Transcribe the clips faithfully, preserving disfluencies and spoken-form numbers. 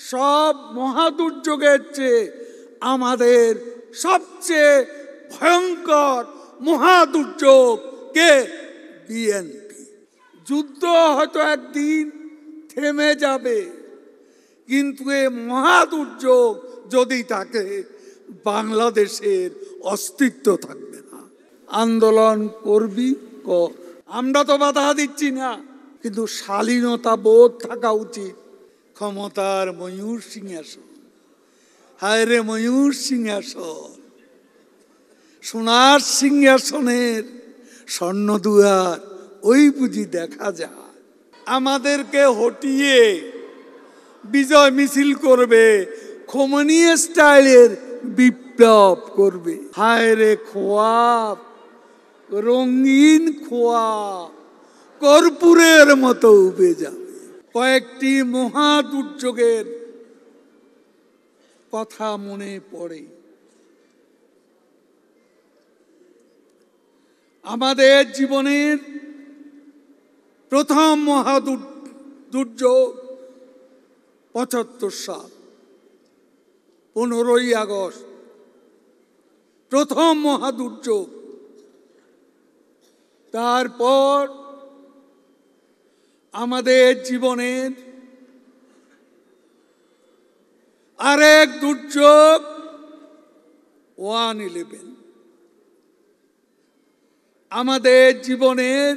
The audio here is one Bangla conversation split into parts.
সব মহাদুর্যোগের চেয়ে আমাদের সবচেয়ে ভয়ঙ্কর মহাদুর্যোগ কে? বিএনপি। যুদ্ধ হয়তো একদিন থেমে যাবে, কিন্তু এ মহাদুর্যোগ যদি থাকে, বাংলাদেশের অস্তিত্ব থাকবে না। আন্দোলন করবি কর, আমরা তো বাধা দিচ্ছি না, কিন্তু শালীনতা বোধ থাকা উচিত। ক্ষমতার ময়ূর সিংহাসন, হায় রে ময়ূর সিংহাসন, সোনার সিংহাসনের স্বর্ণদুয়ার ওই বুঝি দেখা যায়। আমাদেরকে হটিয়ে বিজয় মিছিল করবে, খোমেনি স্টাইলের বিপ্লব করবে। হায় রে খোয়াব, রঙিন খোয়াব কর্পূরের মতো উবে যাবে। কয়েকটি মহা দুর্যোগের কথা মনে পড়ে। আমাদের জীবনের প্রথম মহা দুর্যোগ পঁচাত্তর সাল পনেরোই আগস্ট, প্রথম মহা দুর্যোগ। তারপর আমাদের জীবনের আরেক দুর্যোগ ওয়ান ইলেভেন। আমাদের জীবনের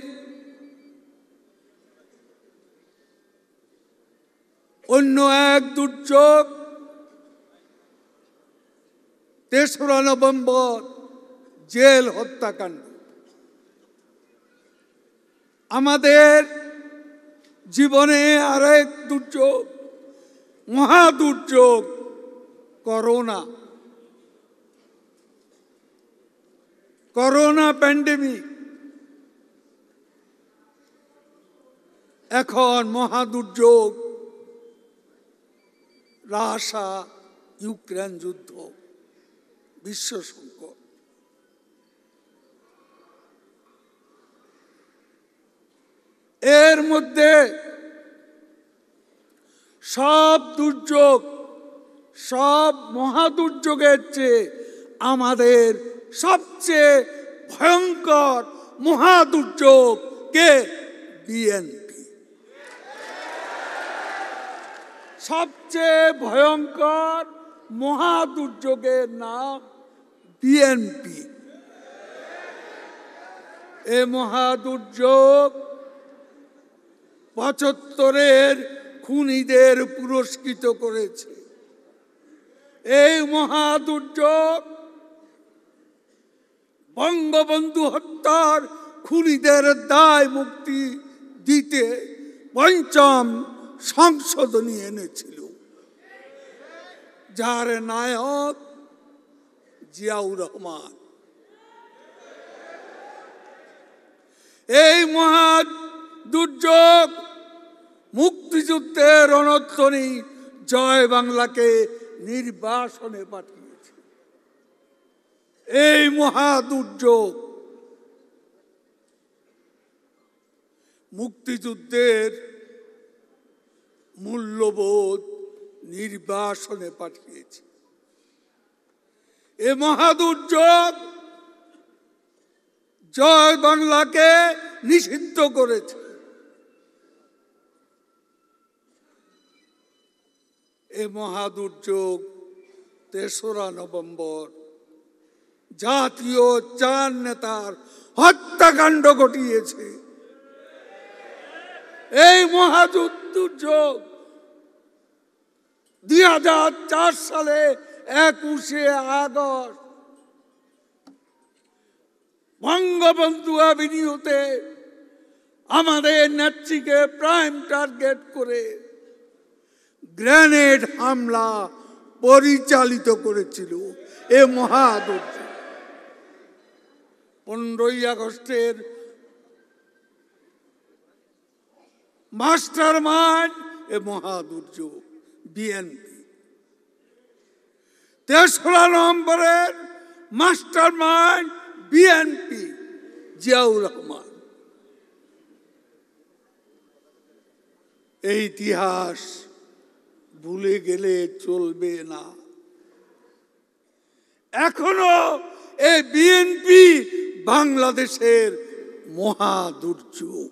অন্য এক দুর্যোগ তেসরা নভেম্বর জেল হত্যাকাণ্ড। আমাদের জীবনে আরেক দুর্যোগ, মহা দুর্যোগ করোনা। Corona pandemic. এখন মহা দুর্যোগ রাশিয়া ইউক্রেন যুদ্ধ, বিশ্ব সংকট। এর মধ্যে সব দুর্যোগ, সব মহাদুর্যোগের চেয়ে আমাদের সবচেয়ে ভয়ঙ্কর মহাদুর্যোগ কে? বিএনপি। সবচেয়ে ভয়ঙ্কর মহাদুর্যোগের নাম বিএনপি। এ মহাদুর্যোগ পঁচাত্তরের খুনিদের পুরস্কৃত করেছে। এই মহাদুর্যোগ বঙ্গবন্ধু হত্যার খুনিদের দায় মুক্তি দিতে পঞ্চম সংশোধনী এনেছিল, যার নায়ক জিয়াউর রহমান। এই মহা দুর্যোগ মুক্তিযুদ্ধের রণধ্বনি জয় বাংলাকে নির্বাসনে পাঠিয়েছে। এই মহা দুর্যোগ মুক্তিযুদ্ধের মূল্যবোধ নির্বাসনে পাঠিয়েছে। এ মহা দুর্যোগ জয় বাংলাকে নিষিদ্ধ করেছে। এ মহা দুর্যোগ তেসরা নভেম্বর জাতীয় চার নেতার হত্যাকাণ্ড ঘটিয়েছে। এই মহা দুর্যোগ দুই হাজার চার সালে একুশে আগস্ট বঙ্গবন্ধু অ্যাভিনিউতে আমাদের নেত্রীকে প্রাইম টার্গেট করে গ্রেনেড হামলা পরিচালিত করেছিল। এ মহা দুর্যোগ। পনেরোই আগস্টের মাস্টার মাইন্ড এ মহা দুর্যোগ বিএনপি। তেসরা নভেম্বরের master mind BNP, Ziaur Rahman. এই ইতিহাস ভুলে গেলে চলবে না। এখনো এই বিএনপি বাংলাদেশের মহা দুর্যোগ।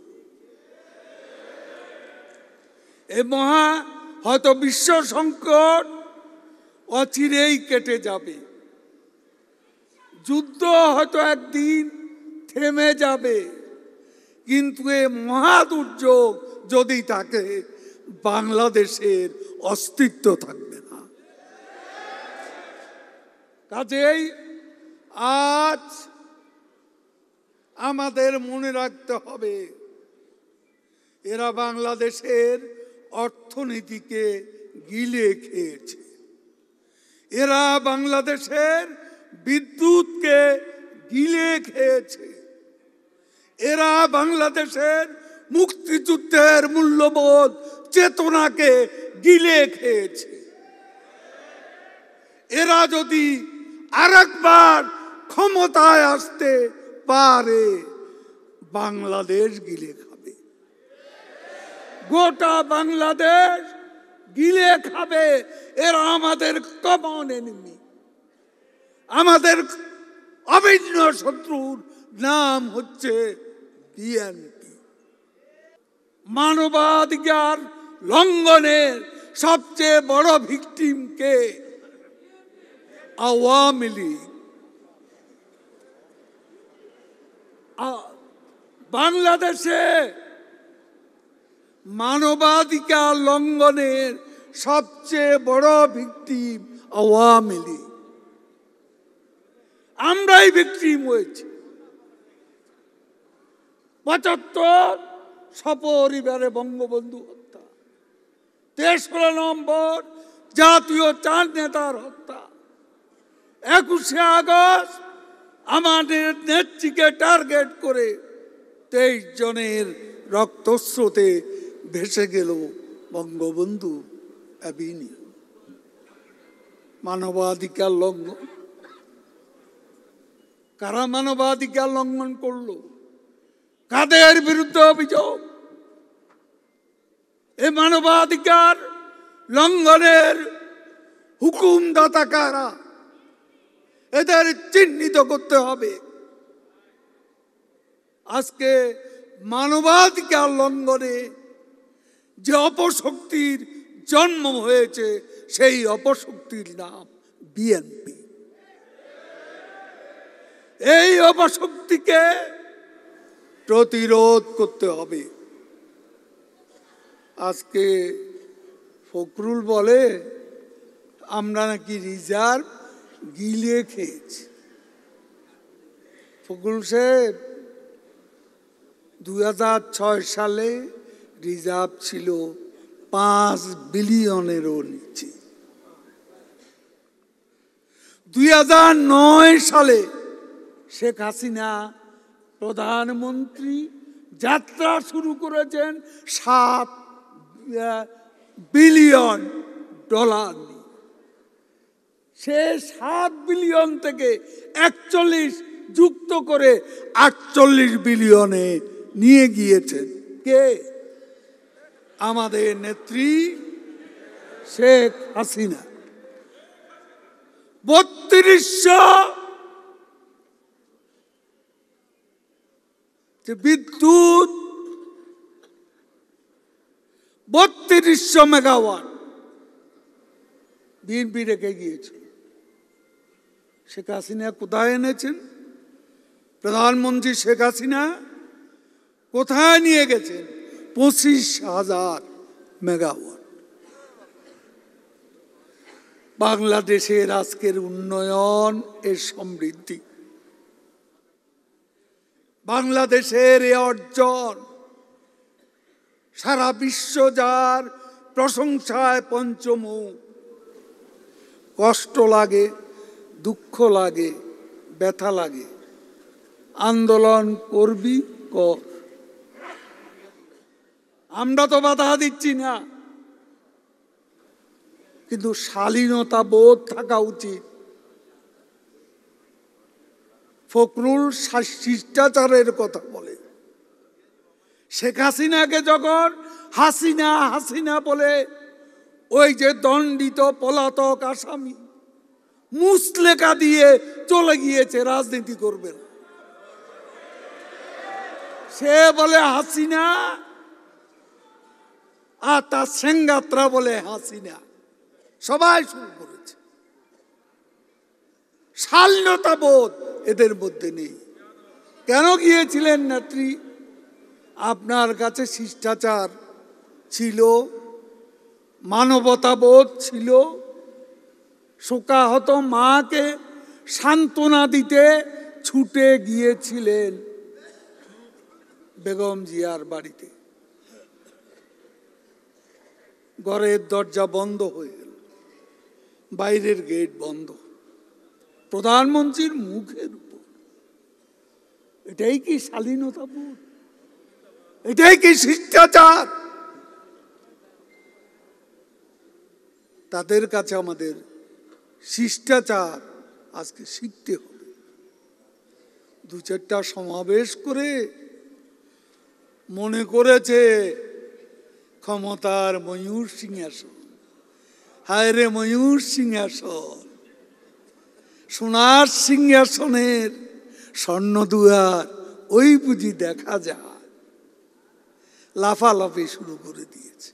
এই মহা হয়তো বিশ্ব সংকট অচিরেই কেটে যাবে, যুদ্ধ হয়তো একদিন থেমে যাবে, কিন্তু এই মহা দুর্যোগ যদি থাকে, বাংলাদেশের অস্তিত্ব থাকবে না। কাজেই আজ আমাদের মনে রাখতে হবে, এরা বাংলাদেশের অর্থনীতিকে গিলে খেয়েছে, এরা বাংলাদেশের বিদ্যুৎকে গিলে খেয়েছে, এরা বাংলাদেশের মুক্তিযুদ্ধের মূল্যবোধ চেতনাকে গিলে খেয়েছে। এরা যদি আরেকবার ক্ষমতায় আসতে পারে, বাংলাদেশ গিলে খাবে, গোটা বাংলাদেশ গিলে খাবে। এরা আমাদের কমন এনিমি, আমাদের অভিন্ন শত্রুর নাম হচ্ছে বিএনপি। মানবাধিকার লঙ্ঘনের সবচেয়ে বড় ভিকটিম কে? আওয়ামী লীগ। বাংলাদেশে মানবাধিকার লঙ্ঘনের সবচেয়ে বড় ভিকটিম আওয়ামী লীগ। আমরাই ভিকটিম হয়েছি। পঁচাত্তর সপরিবারে বঙ্গবন্ধু হত্যা, তেসরা নম্বর জাতীয় চার নেতার হত্যা, একুশে আগস্ট আমাদের নেত্রীকে টার্গেট করে তেইশ জনের রক্তস্রোতে ভেসে গেল বঙ্গবন্ধু অ্যাভিনিউ। মানবাধিকার লঙ্ঘন। কারা মানবাধিকার লঙ্ঘন করলো? কাদের বিরুদ্ধে অভিযোগ? এই মানবাধিকার লঙ্ঘনের হুকুমদাতা কারা? এদের চিহ্নিত করতে হবে। আজকে মানবাধিকার লঙ্ঘনে যে অপশক্তির জন্ম হয়েছে, সেই অপশক্তির নাম বিএনপি। এই অপশক্তিকে প্রতিরোধ করতে হবে। আজকে ফখরুল বলে আমরা নাকি রিজার্ভ গিলে খেয়েছি। ফখরুল সাহেব, দুই হাজার ছয় সালে রিজার্ভ ছিল পাঁচ বিলিয়নেরও নিচে। দুই হাজার নয় সালে শেখ হাসিনা প্রধানমন্ত্রী যাত্রা শুরু করেছেন সাত বিলিয়ন ডলার নিয়ে। সে সাত বিলিয়ন থেকে একচল্লিশ যুক্ত করে আটচল্লিশ বিলিয়নে নিয়ে গিয়েছেন কে? আমাদের নেত্রী শেখ হাসিনা। বত্রিশশো বিদ্যুৎ, বত্রিশশো মেগাওয়াট বিএনপি রেখে গিয়েছিল। শেখ হাসিনা কোথায় এনেছেন? প্রধানমন্ত্রী শেখ হাসিনা কোথায় নিয়ে গেছেন? পঁচিশ হাজার মেগাওয়াট। বাংলাদেশের আজকের উন্নয়ন, এর সমৃদ্ধি, বাংলাদেশের এ অর্জন সারা বিশ্ব যার প্রশংসায় পঞ্চমুখ। কষ্ট লাগে, দুঃখ লাগে, ব্যথা লাগে। আন্দোলন করবি কর, আমরা তো বাধা দিচ্ছি না, কিন্তু শালীনতা বোধ থাকা উচিত। ফখরুল শিষ্টাচারের কথা বলে। শেখ হাসিনাকে যখন হাসিনা হাসিনা বলে ওই যে দণ্ডিত পলাতক আসামি মুসলেকা দিয়ে চলে গিয়েছে, রাজনীতি করবে না। সে বলে হাসিনা, আর তার সেঙ্গাত্রা বলে হাসিনা। সবাই শুরু করেছে। শালীনতা বোধ এদের মধ্যে নেই। কেন গিয়েছিলেন নেত্রী? আপনার কাছে শিষ্টাচার ছিল, মানবতাবোধ ছিল। শোকাহত মাকে সান্ত্বনা দিতে ছুটে গিয়েছিলেন বেগম জিয়ার বাড়িতে। ঘরের দরজা বন্ধ হয়ে গেল, বাইরের গেট বন্ধ, প্রধানমন্ত্রীর মুখের উপর। এটাই কি শালীনতা বোধ? এটাই কি শিষ্টাচার? তাদের কাছে আমাদের শিষ্টাচার আজকে শিখতে হবে। দু চারটা সমাবেশ করে মনে করেছে ক্ষমতার ময়ূর সিংহাসন। হায় রে ময়ূর সিংহাসন, সোনার সিংহাসনের স্বর্ণ দুয়ার ওই বুঝি দেখা যায়। লাফালাফি শুরু করে দিয়েছে।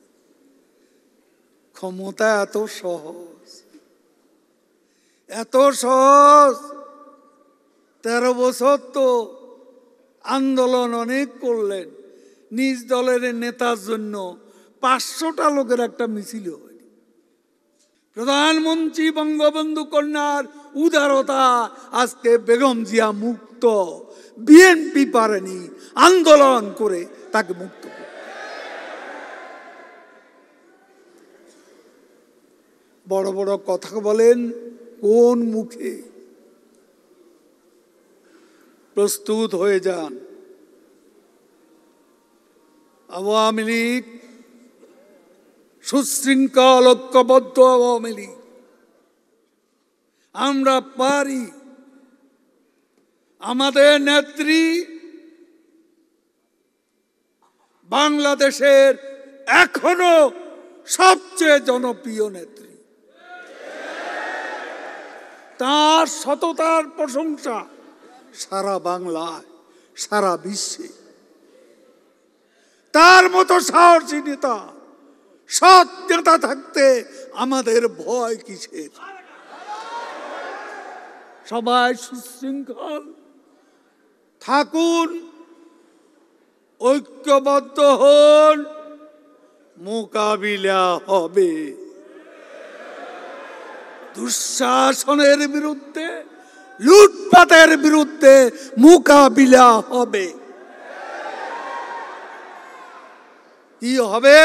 ক্ষমতা এত সহজ, এত সহজ। তেরো বছর তো আন্দোলন অনেক করলেন, নিজ দলের নেতার জন্য পাঁচশোটা লোকের একটা মিছিল হয়নি। প্রধানমন্ত্রী বঙ্গবন্ধু কন্যার উদারতা আজকে বেগম জিয়া মুক্ত। বিএনপি পারেনি আন্দোলন করে তাকে মুক্ত করে। বড় বড় কথা বলেন কোন মুখে? প্রস্তুত হয়ে যান। আওয়ামী লীগ সুশৃঙ্খল ঐক্যবদ্ধ আওয়ামী লীগ, আমরা পারি। আমাদের নেত্রী বাংলাদেশের এখনো সবচেয়ে জনপ্রিয় নেত্রী। তার সততার প্রশংসা সারা বাংলায়, সারা বিশ্বে। তার মতো সাহসী নেতা, সৎ নেতা থাকতে আমাদের ভয় কিসের? সবাই সুশৃঙ্খল থাকুন, ঐক্যবদ্ধ হন, মোকাবিলা হবে। দুঃশাসনের বিরুদ্ধে, লুটপাটের বিরুদ্ধে মোকাবিলা হবে। কি হবে?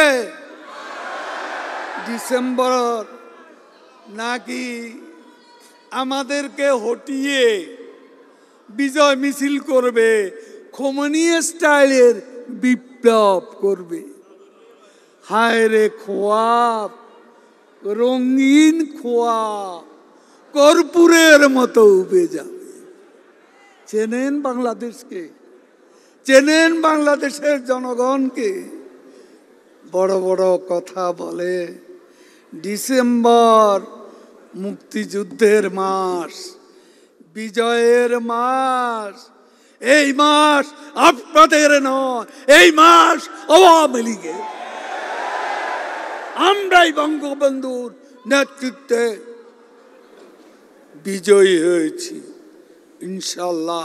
ডিসেম্বর নাকি আমাদেরকে হটিয়ে বিজয় মিছিল করবে, খোমেনি স্টাইলের বিপ্লব করবে। হায় রে খোয়াব, রঙিন খোয়াব কর্পূরের মতো উবে যাবে। চেনেন বাংলাদেশকে? চেনেন বাংলাদেশের জনগণকে? বড় বড় কথা বলে। ডিসেম্বর মুক্তিযুদ্ধের মাস, বিজয়ের মাস। এই মাস আপনাদের নয়, এই মাস আওয়ামী লীগের। আমরাই বঙ্গবন্ধুর নেতৃত্বে বিজয়ী হয়েছি ইনশাল্লাহ।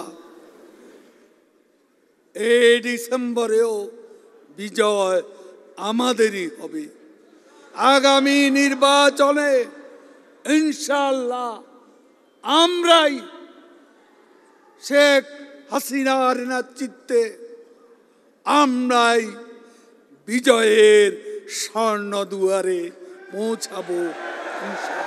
এই ডিসেম্বরেও বিজয় আমাদেরই হবে। আগামী নির্বাচনে ইনশাল্লাহ আমরাই শেখ হাসিনার নেতৃত্বে আমরাই বিজয়ের স্বর্ণ দুয়ারে পৌঁছাবো ইনশাল্লাহ।